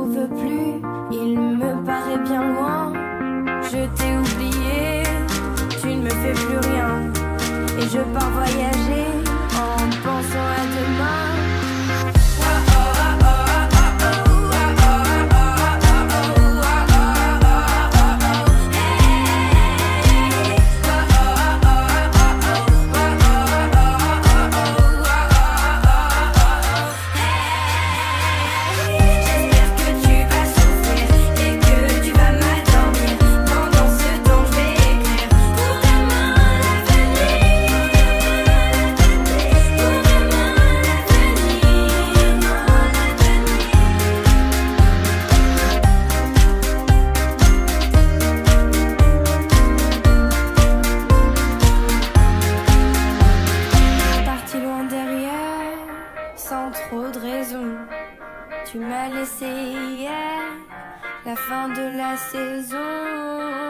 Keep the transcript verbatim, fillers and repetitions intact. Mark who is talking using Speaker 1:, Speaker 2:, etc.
Speaker 1: retrouve plus, il me paraît bien loin. Je t'ai oublié, tu ne me fais plus rien. Et je pars voyager en pensant à demain. Sans trop de raison, tu m'as laissé hier, la fin de la saison.